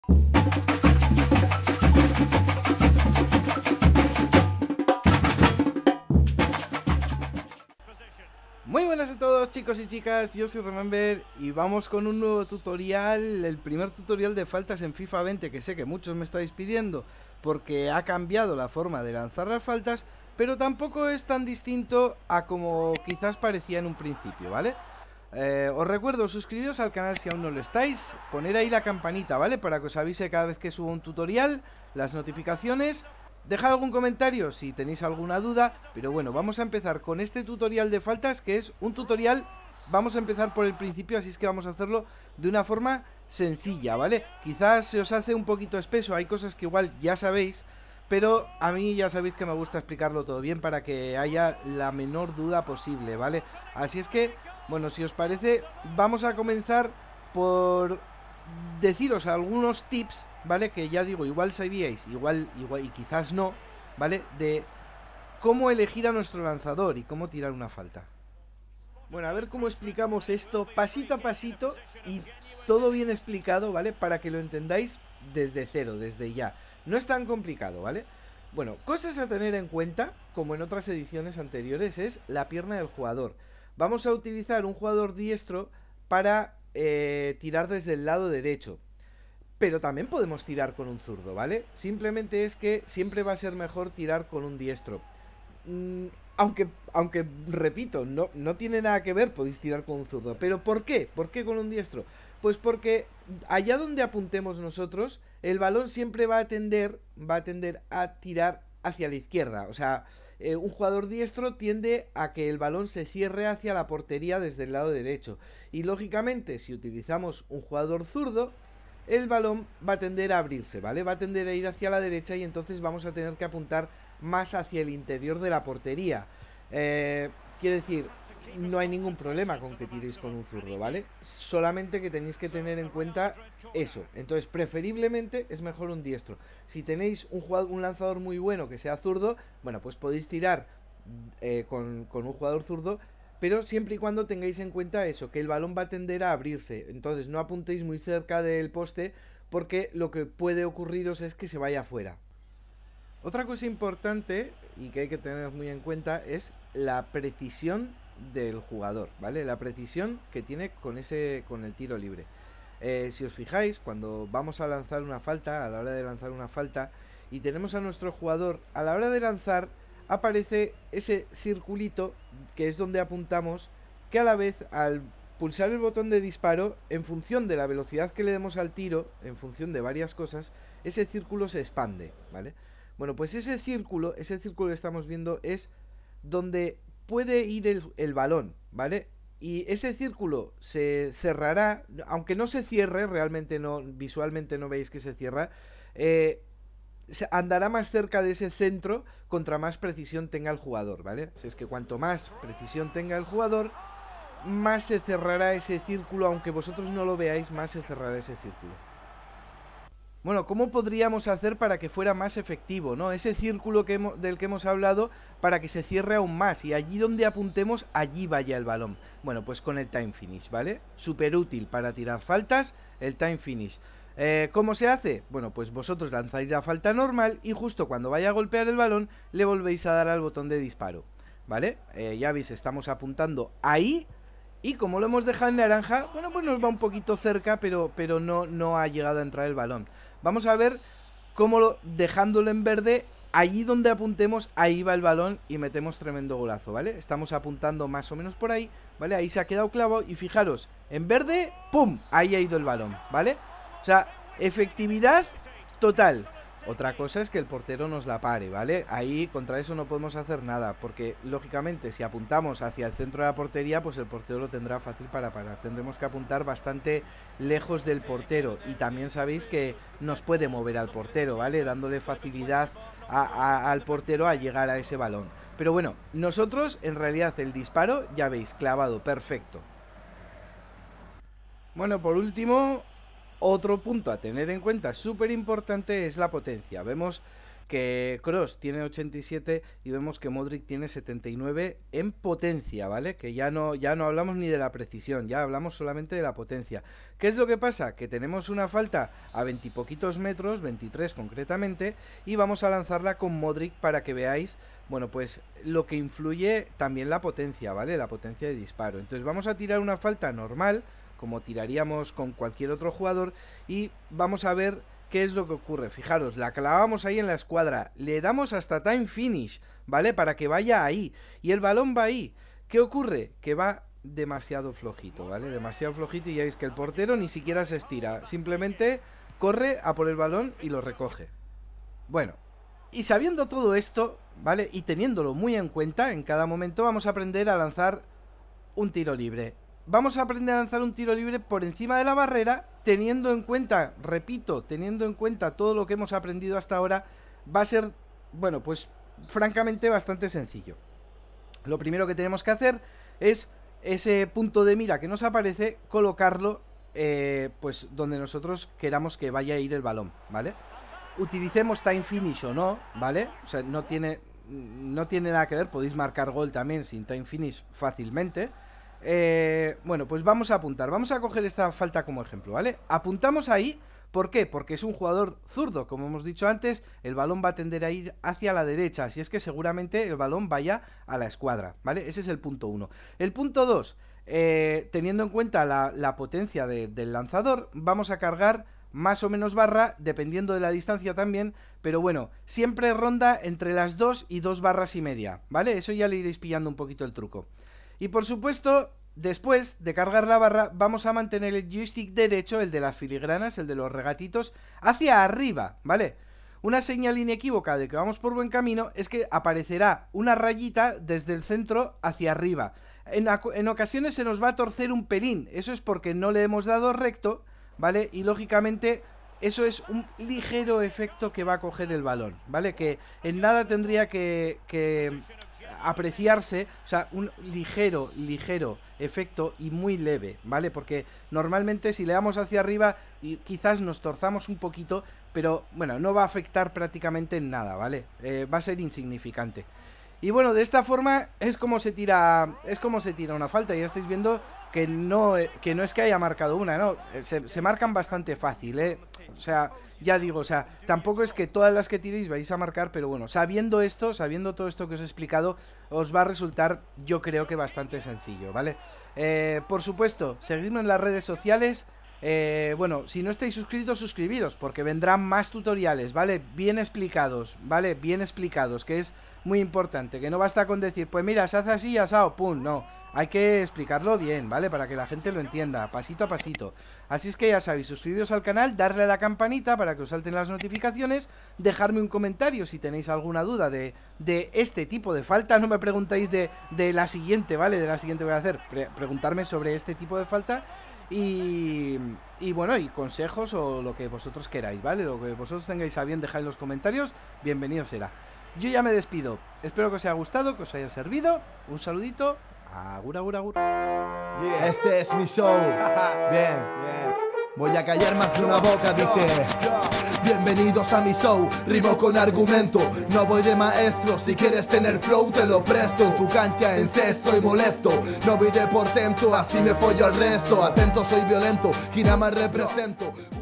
Muy buenas a todos, chicos y chicas, yo soy Remember y vamos con un nuevo tutorial, el primer tutorial de faltas en FIFA 20, que sé que muchos me estáis pidiendo porque ha cambiado la forma de lanzar las faltas, pero tampoco es tan distinto a como quizás parecía en un principio, ¿vale? Os recuerdo, suscribiros al canal si aún no lo estáis, poner ahí la campanita, ¿vale? Para que os avise cada vez que subo un tutorial, las notificaciones. Dejad algún comentario si tenéis alguna duda, pero bueno, vamos a empezar con este tutorial de faltas, que es un tutorial, vamos a empezar por el principio, así es que vamos a hacerlo de una forma sencilla, ¿vale? Quizás se os hace un poquito espeso, hay cosas que igual ya sabéis, pero a mí ya sabéis que me gusta explicarlo todo bien para que haya la menor duda posible, ¿vale? Así es que, bueno, si os parece, vamos a comenzar por deciros algunos tips, ¿vale? Que ya digo, igual sabíais, igual y quizás no, ¿vale? De cómo elegir a nuestro lanzador y cómo tirar una falta. Bueno, a ver cómo explicamos esto pasito a pasito y todo bien explicado, ¿vale? Para que lo entendáis desde cero, desde ya. No es tan complicado, ¿vale? Bueno, cosas a tener en cuenta, como en otras ediciones anteriores, es la pierna del jugador. Vamos a utilizar un jugador diestro para tirar desde el lado derecho. Pero también podemos tirar con un zurdo, ¿vale? Simplemente es que siempre va a ser mejor tirar con un diestro. Aunque repito, no tiene nada que ver, podéis tirar con un zurdo. ¿Pero por qué? ¿Por qué con un diestro? Pues porque allá donde apuntemos nosotros, el balón siempre va a tender a tirar hacia la izquierda. O sea, un jugador diestro tiende a que el balón se cierre hacia la portería desde el lado derecho. Y lógicamente, si utilizamos un jugador zurdo, el balón va a tender a abrirse, ¿vale? Va a tender a ir hacia la derecha y entonces vamos a tener que apuntar más hacia el interior de la portería. Quiere decir, no hay ningún problema con que tiréis con un zurdo, ¿vale? Solamente que tenéis que tener en cuenta eso. Entonces, preferiblemente es mejor un diestro. Si tenéis un lanzador muy bueno que sea zurdo, bueno, pues podéis tirar con un jugador zurdo, pero siempre y cuando tengáis en cuenta eso, que el balón va a tender a abrirse. Entonces no apuntéis muy cerca del poste, porque lo que puede ocurriros es que se vaya afuera. Otra cosa importante y que hay que tener muy en cuenta es la precisión del jugador, ¿vale? La precisión que tiene con el tiro libre. Si os fijáis, cuando vamos a lanzar una falta, a la hora de lanzar una falta, y tenemos a nuestro jugador, a la hora de lanzar, aparece ese circulito, que es donde apuntamos, que a la vez, al pulsar el botón de disparo, en función de la velocidad que le demos al tiro, en función de varias cosas, ese círculo se expande, ¿vale? Bueno, pues ese círculo que estamos viendo es donde puede ir el balón, ¿vale? Y ese círculo se cerrará, aunque no se cierre, realmente no, visualmente no veis que se cierra, se andará más cerca de ese centro contra más precisión tenga el jugador, ¿vale? Si es que cuanto más precisión tenga el jugador, más se cerrará ese círculo, aunque vosotros no lo veáis, más se cerrará ese círculo. Bueno, ¿cómo podríamos hacer para que fuera más efectivo, ¿no? Ese círculo del que hemos hablado, para que se cierre aún más y allí donde apuntemos, allí vaya el balón. Bueno, pues con el time finish, ¿vale? Súper útil para tirar faltas, el time finish. ¿Cómo se hace? Bueno, pues vosotros lanzáis la falta normal y justo cuando vaya a golpear el balón, le volvéis a dar al botón de disparo, ¿vale? Ya veis, estamos apuntando ahí. Y como lo hemos dejado en naranja, bueno, pues nos va un poquito cerca, pero no ha llegado a entrar el balón. Vamos a ver cómo dejándolo en verde, allí donde apuntemos, ahí va el balón y metemos tremendo golazo, ¿vale? Estamos apuntando más o menos por ahí, ¿vale? Ahí se ha quedado clavo y fijaros, en verde, ¡pum! Ahí ha ido el balón, ¿vale? O sea, efectividad total. Otra cosa es que el portero nos la pare, ¿vale? Ahí contra eso no podemos hacer nada, porque lógicamente si apuntamos hacia el centro de la portería, pues el portero lo tendrá fácil para parar. Tendremos que apuntar bastante lejos del portero y también sabéis que nos puede mover al portero, ¿vale? Dándole facilidad al portero a llegar a ese balón. Pero bueno, nosotros en realidad el disparo, ya veis, clavado, perfecto. Bueno, por último, otro punto a tener en cuenta súper importante es la potencia. Vemos que Kroos tiene 87 y vemos que Modric tiene 79 en potencia, ¿vale? Que ya no hablamos ni de la precisión, ya hablamos solamente de la potencia. ¿Qué es lo que pasa? Que tenemos una falta a 20 y poquitos metros, 23 concretamente, y vamos a lanzarla con Modric para que veáis, bueno, pues lo que influye también la potencia, ¿vale? La potencia de disparo. Entonces vamos a tirar una falta normal, como tiraríamos con cualquier otro jugador, y vamos a ver qué es lo que ocurre. Fijaros, la clavamos ahí en la escuadra, le damos hasta time finish, ¿vale? Para que vaya ahí, y el balón va ahí. ¿Qué ocurre? Que va demasiado flojito, ¿vale? Demasiado flojito, y ya veis que el portero ni siquiera se estira, simplemente corre a por el balón y lo recoge. Bueno, y sabiendo todo esto, ¿vale? Y teniéndolo muy en cuenta, en cada momento vamos a aprender a lanzar un tiro libre. Vamos a aprender a lanzar un tiro libre por encima de la barrera, teniendo en cuenta, repito, teniendo en cuenta todo lo que hemos aprendido hasta ahora. Va a ser, bueno, pues francamente bastante sencillo. Lo primero que tenemos que hacer es ese punto de mira que nos aparece, colocarlo pues donde nosotros queramos que vaya a ir el balón, ¿vale? Utilicemos time finish o no, ¿vale? O sea, no tiene nada que ver, podéis marcar gol también sin time finish fácilmente. Bueno, pues vamos a apuntar, vamos a coger esta falta como ejemplo, ¿vale? Apuntamos ahí, ¿por qué? Porque es un jugador zurdo, como hemos dicho antes, el balón va a tender a ir hacia la derecha, así es que seguramente el balón vaya a la escuadra, ¿vale? Ese es el punto 1. El punto 2, teniendo en cuenta la potencia del lanzador, vamos a cargar más o menos barra, dependiendo de la distancia también, pero bueno, siempre ronda entre las 2 y 2 barras y media, ¿vale? Eso ya le iréis pillando un poquito el truco. Y por supuesto, después de cargar la barra, vamos a mantener el joystick derecho, el de las filigranas, el de los regatitos, hacia arriba, ¿vale? Una señal inequívoca de que vamos por buen camino es que aparecerá una rayita desde el centro hacia arriba. En ocasiones se nos va a torcer un pelín, eso es porque no le hemos dado recto, ¿vale? Y lógicamente eso es un ligero efecto que va a coger el balón, ¿vale? Que en nada tendría que apreciarse, o sea, un ligero efecto y muy leve, ¿vale? Porque normalmente si le damos hacia arriba quizás nos torzamos un poquito, pero bueno, no va a afectar prácticamente en nada, ¿vale? Va a ser insignificante. Y bueno, de esta forma es como se tira una falta. Ya estáis viendo que no es que haya marcado una, no, se marcan bastante fácil, ¿eh? O sea, ya digo, o sea, tampoco es que todas las que tiréis vais a marcar, pero bueno, sabiendo todo esto que os he explicado, os va a resultar, yo creo que bastante sencillo, ¿vale? Por supuesto, seguidme en las redes sociales. Bueno, si no estáis suscritos, suscribiros, porque vendrán más tutoriales, ¿vale? Bien explicados, ¿vale? Bien explicados, que es muy importante, que no basta con decir, pues mira, se hace así y asado, pum, no. Hay que explicarlo bien, ¿vale? Para que la gente lo entienda, pasito a pasito. Así es que ya sabéis, suscribiros al canal, darle a la campanita para que os salten las notificaciones, dejarme un comentario si tenéis alguna duda de este tipo de falta. No me preguntáis de la siguiente, ¿vale? De la siguiente voy a hacer, preguntarme sobre este tipo de falta. Y bueno, y consejos o lo que vosotros queráis, ¿vale? Lo que vosotros tengáis a bien dejar en los comentarios, bienvenido será. Yo ya me despido, espero que os haya gustado, que os haya servido. Un saludito, agur, agur, agur. Yeah. Este es mi show. Bien, bien. Voy a callar más de una boca, dice. Bienvenidos a mi show, rimo con argumento. No voy de maestro, si quieres tener flow te lo presto. En tu cancha en C estoy molesto. No voy de portento, así me follo al resto. Atento, soy violento, Kinama represento.